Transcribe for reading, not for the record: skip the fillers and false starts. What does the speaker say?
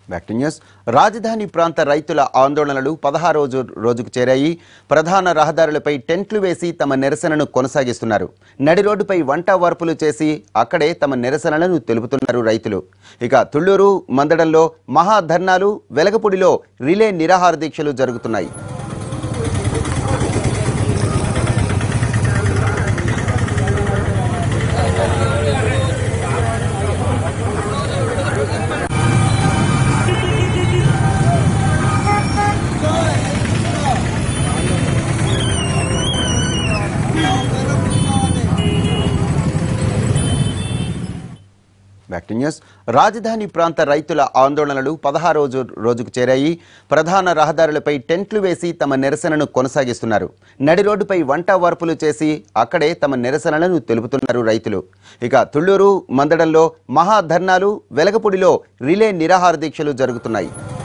Back to news. రాజధాని ప్రాంత రైతుల ఆందోళనలు 16వ రోజుకు చేరాయి. ప్రధాన రహదారులపై టెంట్లు వేసి తమ నిరసనను కొనసాగిస్తున్నారు. నడి రోడ్డుపై వంట వార్పులు చేసి అక్కడే తమ నిరసనలను తెలుపుతున్నారు రైతులు. ఇక తుళ్లూరు, మందడంలో మహాధర్నాలు, వెలగపూడిలో రిలే నిరాహార దీక్షలు జరుగుతున్నాయి. Back to news. రాజధాని ప్రాంత రైతుల ఆందోళనలు 16వ రోజుకు చేరాయి. ప్రధాన రహదారులపై టెంట్లు వేసి తమ నిరసనను కొనసాగిస్తున్నారు. నడి రోడ్డుపై వంట వార్పులు చేసి అక్కడే తమ నిరసనలను తెలుపుతున్నారు రైతులు. ఇక తుళ్లూరు, మందడంలో మహాధర్నాలు, వెలగపూడిలో రిలే నిరాహార దీక్షలు జరుగుతున్నాయి.